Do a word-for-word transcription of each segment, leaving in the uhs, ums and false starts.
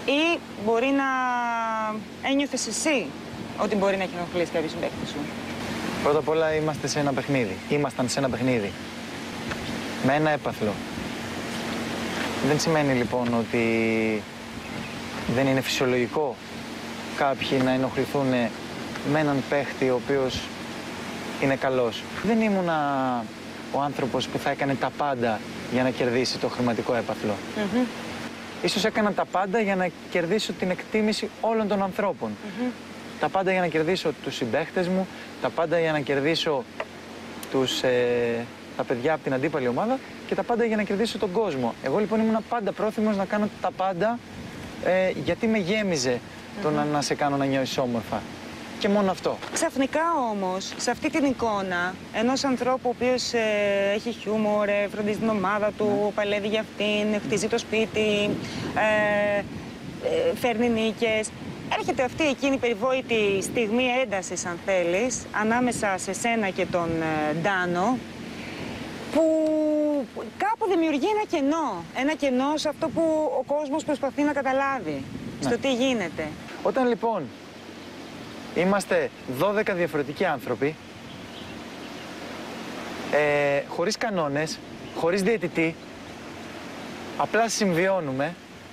Ή μπορεί να ένιωθες εσύ ότι μπορεί να έχει ενοχλήσει κάποιος συμπαίκτης σου? Πρώτα απ' όλα είμαστε σε ένα παιχνίδι. Ήμασταν σε ένα παιχνίδι. Με ένα έπαθλο. Δεν σημαίνει λοιπόν ότι δεν είναι φυσιολογικό κάποιοι να ενοχληθούν με έναν παίχτη ο οποίος είναι καλός. Δεν ήμουνα ο άνθρωπος που θα έκανε τα πάντα για να κερδίσει το χρηματικό έπαθλο. Mm-hmm. Ίσως έκανα τα πάντα για να κερδίσω την εκτίμηση όλων των ανθρώπων. Mm-hmm. Τα πάντα για να κερδίσω τους συμπαίχτες μου, τα πάντα για να κερδίσω τους, ε, τα παιδιά από την αντίπαλη ομάδα και τα πάντα για να κερδίσω τον κόσμο. Εγώ λοιπόν ήμουν πάντα πρόθυμος να κάνω τα πάντα ε, γιατί με γέμιζε mm-hmm. το να, να σε κάνω να νιώσεις όμορφα. Και μόνο αυτό. Ξαφνικά όμως, σε αυτή την εικόνα ενός ανθρώπου ο οποίος ε, έχει χιούμορ, ε, φροντίζει την ομάδα του, ναι. παλεύει για αυτήν, χτίζει το σπίτι, ε, ε, φέρνει νίκες. Έρχεται αυτή εκείνη η περιβόητη στιγμή έντασης, αν θέλεις, ανάμεσα σε σένα και τον ε, Ντάνο, που κάπου δημιουργεί ένα κενό. Ένα κενό σε αυτό που ο κόσμος προσπαθεί να καταλάβει, ναι. στο τι γίνεται. Όταν λοιπόν είμαστε δώδεκα διαφορετικοί άνθρωποι, ε, χωρίς κανόνες, χωρίς διαιτητή, απλά συμβιώνουμε,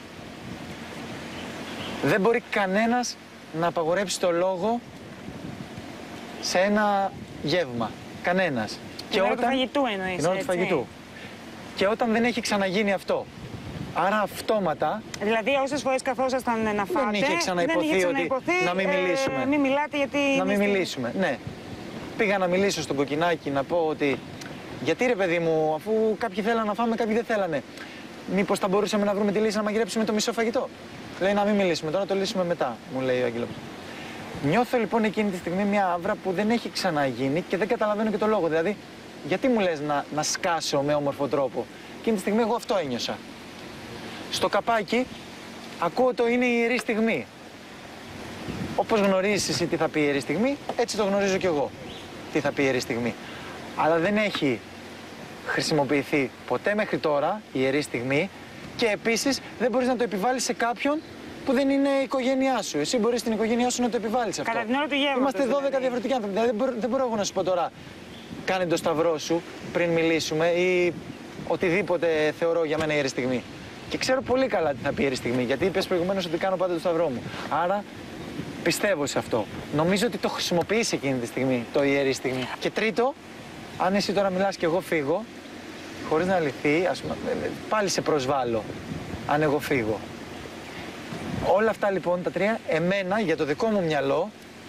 δεν μπορεί κανένας να απαγορέψει το λόγο σε ένα γεύμα. Κανένας. Την ώρα του φαγητού εννοείς, Την ώρα του φαγητού. Και όταν δεν έχει ξαναγίνει αυτό. Άρα αυτόματα... Δηλαδή όσες φορές καθόσασταν να φάτε, δεν είχε ξαναϋποθεί, δεν είχε ξαναϋποθεί ότι να μην μιλήσουμε. Ε, μην μιλάτε γιατί... Να μην μιλήσουμε, ναι. Πήγα να μιλήσω στον Κοκκινάκη να πω ότι... Γιατί ρε παιδί μου, αφού κάποιοι θέλανε να φάμε, κάποιοι δεν θέλανε. Μήπως θα μπορούσαμε να βρούμε τη λύση να μαγειρέψουμε το μισό φαγητό. Λέει να μην μιλήσουμε, τώρα να το λύσουμε μετά, μου λέει ο Άγγελος. Νιώθω λοιπόν εκείνη τη στιγμή μια άβρα που δεν έχει ξαναγίνει και δεν καταλαβαίνω και το λόγο. Δηλαδή, γιατί μου λες να, να σκάσω με όμορφο τρόπο. Εκείνη τη στιγμή εγώ αυτό ένιωσα. Στο καπάκι ακούω το είναι η ιερή στιγμή. Όπως γνωρίζεις εσύ τι θα πει η ιερή στιγμή, έτσι το γνωρίζω κι εγώ τι θα πει η ιερή στιγμή. Αλλά δεν έχει χρησιμοποιηθεί ποτέ μέχρι τώρα η ιερή στιγμή και επίσης δεν μπορείς να το επιβάλλεις σε κάποιον που δεν είναι η οικογένειά σου. Εσύ μπορείς στην οικογένειά σου να το επιβάλλεις αυτό. Κατά την ώρα του γεύματος. Είμαστε δώδεκα δηλαδή. διαφορετικοί άνθρωποι. Δηλαδή δεν μπορώ, δεν μπορώ εγώ να σου πω τώρα κάνε το σταυρό σου πριν μιλήσουμε ή οτιδήποτε θεωρώ για μένα ιερή στιγμή. Και ξέρω πολύ καλά τι θα πει ιερή στιγμή, γιατί είπες προηγουμένως ότι κάνω πάντα το σταυρό μου. Άρα πιστεύω σε αυτό. Νομίζω ότι το χρησιμοποιείς εκείνη τη στιγμή, το ιερή στιγμή. Και τρίτο, αν εσύ τώρα μιλάς και εγώ φύγω, χωρίς να λυθεί, ας πούμε, πάλι σε προσβάλλω, αν εγώ φύγω. Όλα αυτά λοιπόν τα τρία, εμένα, για το δικό μου μυαλό,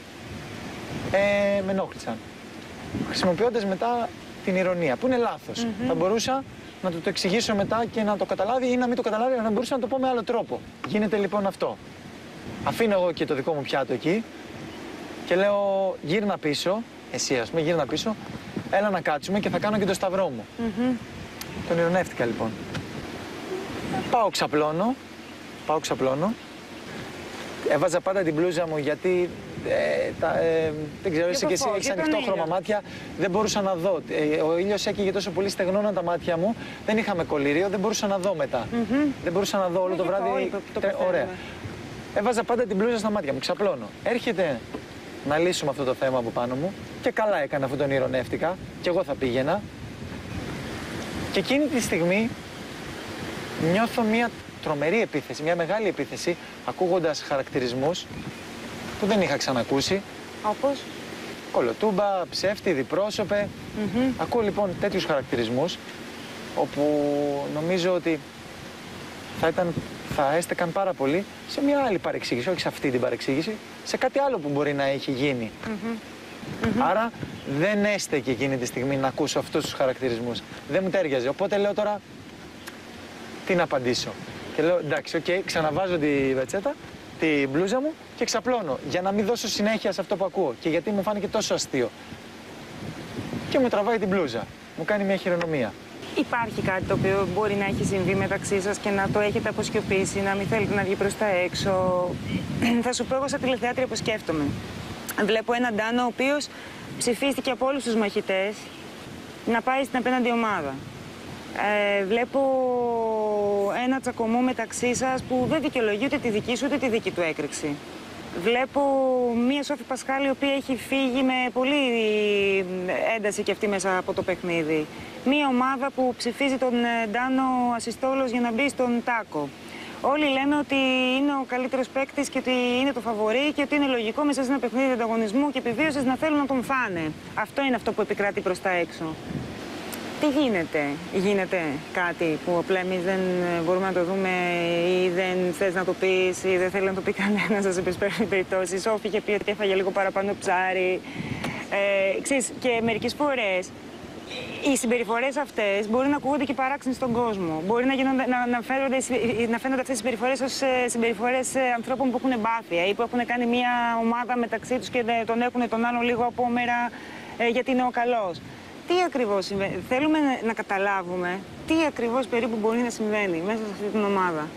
ε, με ενόχλησαν. Χρησιμοποιώντας μετά την ηρωνία, που είναι λάθος. Mm-hmm. Θα μπορούσα να του το εξηγήσω μετά και να το καταλάβει ή να μην το καταλάβει, αλλά να μπορούσα να το πω με άλλο τρόπο. Γίνεται λοιπόν αυτό. Αφήνω εγώ και το δικό μου πιάτο εκεί και λέω γύρνα πίσω, εσύ ας πούμε, γύρνα πίσω, έλα να κάτσουμε και θα κάνω και το σταυρό μου. Mm-hmm. Τον ειρωνεύτηκα λοιπόν. Πάω ξαπλώνω, πάω ξαπλώνω. Έβαζα πάντα την μπλούζα μου γιατί ε, τα, ε, δεν ξέρω, εσύ και εσύ έχεις ανοιχτό χρώμα μάτια, δεν μπορούσα να δω. Ε, ο ήλιος έκαιγε τόσο πολύ, στεγνώναν τα μάτια μου, δεν είχαμε κολλήριο, δεν μπορούσα να δω μετά. Mm-hmm. Δεν μπορούσα να δω όλο το βράδυ. Το, το Τρε, ωραία. Έβαζα πάντα την μπλούζα στα μάτια μου, ξαπλώνω. Έρχεται να λύσουμε αυτό το θέμα από πάνω μου και καλά έκανα αφού τον ειρωνεύτηκα και εγώ θα πήγαινα. Και εκείνη τη στιγμή νιώθω μια τρομερή επίθεση, μια μεγάλη επίθεση, ακούγοντας χαρακτηρισμούς που δεν είχα ξανακούσει. Όπως? Κολοτούμπα, ψεύτη, διπρόσωπε. Mm-hmm. Ακούω λοιπόν τέτοιους χαρακτηρισμούς, όπου νομίζω ότι θα, ήταν, θα έστεκαν πάρα πολύ σε μια άλλη παρεξήγηση, όχι σε αυτή την παρεξήγηση, σε κάτι άλλο που μπορεί να έχει γίνει. Mm-hmm. Άρα δεν έστεκε εκείνη τη στιγμή να ακούσω αυτούς τους χαρακτηρισμούς. Δεν μου τέριαζε. Οπότε λέω τώρα, τι να απαντήσω. Και λέω εντάξει, οκ, okay, ξαναβάζω τη βετσέτα, τη μπλούζα μου και ξαπλώνω. Για να μην δώσω συνέχεια σε αυτό που ακούω. Και γιατί μου φάνηκε τόσο αστείο. Και μου τραβάει την μπλούζα. Μου κάνει μια χειρονομία. Υπάρχει κάτι το οποίο μπορεί να έχει συμβεί μεταξύ σας και να το έχετε αποσκιωπήσει, να μην θέλετε να βγει προς τα έξω? Θα σου πω εγώ σαν τηλεθεάτρια που σκέφτομαι. Βλέπω έναν Ντάνο ο οποίος ψηφίστηκε από όλους τους μαχητές να πάει στην απέναντι ομάδα. Ε, βλέπω ένα τσακωμό μεταξύ σας που δεν δικαιολογεί ούτε τη δική σου ούτε τη δική του έκρηξη. Βλέπω μία Σόφη Πασχάλη, η οποία έχει φύγει με πολύ ένταση και αυτή μέσα από το παιχνίδι. Μία ομάδα που ψηφίζει τον Ντάνο Ασιστόλος για να μπει στον τάκο. Όλοι λένε ότι είναι ο καλύτερος παίκτης και ότι είναι το φαβορί και ότι είναι λογικό μέσα σε ένα παιχνίδι ανταγωνισμού και επιβίωσης να θέλουν να τον φάνε. Αυτό είναι αυτό που επικράτει προς τα έξω. Τι γίνεται, γίνεται κάτι που απλά εμείς δεν μπορούμε να το δούμε ή δεν θες να το πεις ή δεν θέλει να το πει κανένα, σας επισπέρνει περιπτώσεις. Η Σόφη είχε πει ότι έφαγε λίγο παραπάνω ψάρι. Ε, ξέρεις, και μερικές φορές οι συμπεριφορές αυτές μπορεί να ακούγονται και παράξενες στον κόσμο. Μπορεί να, γίνονται, να, να, φαίνονται, να φαίνονται αυτές οι συμπεριφορές ως συμπεριφορές ανθρώπων που έχουν εμπάθεια ή που έχουν κάνει μια ομάδα μεταξύ τους και τον έχουν τον άλλο λίγο απόμερα ε, γιατί είναι ο καλός. Τι ακριβώς συμβαίνει, θέλουμε να καταλάβουμε τι ακριβώς περίπου μπορεί να συμβαίνει μέσα σε αυτή την ομάδα.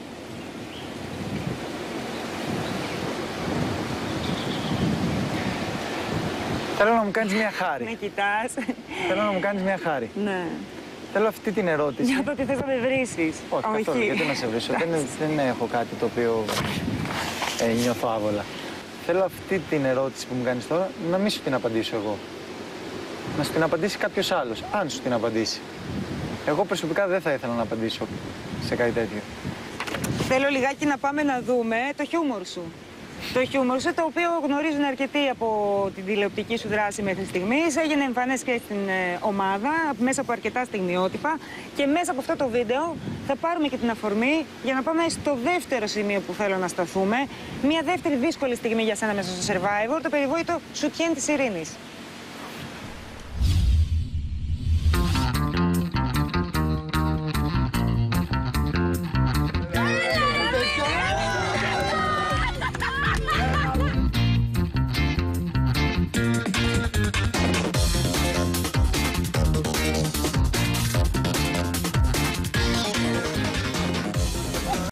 Θέλω να μου κάνεις μια χάρη. Με κοιτάς. Θέλω να μου κάνεις μια χάρη. Ναι. Θέλω αυτή την ερώτηση. Για το ότι θες να με βρίσεις. Όχι, Όχι. καθόλου. Γιατί να σε βρίσω. δεν, δεν έχω κάτι το οποίο ε, νιώθω άβολα. Θέλω αυτή την ερώτηση που μου κάνεις τώρα να μην σου την απαντήσω εγώ. Να σου την απαντήσει κάποιος άλλος, αν σου την απαντήσει. Εγώ προσωπικά δεν θα ήθελα να απαντήσω σε κάτι τέτοιο. Θέλω λιγάκι να πάμε να δούμε το χιούμορ σου. Το χιούμορ σου, το οποίο γνωρίζουν αρκετοί από την τηλεοπτική σου δράση μέχρι στιγμής. Έγινε εμφανές και στην ε, ομάδα, μέσα από αρκετά στιγμιότυπα. Και μέσα από αυτό το βίντεο θα πάρουμε και την αφορμή για να πάμε στο δεύτερο σημείο που θέλω να σταθούμε. Μια δεύτερη δύσκολη στιγμή για σένα μέσα στο Survivor, το περιβόητο σουτιέν της ειρήνης.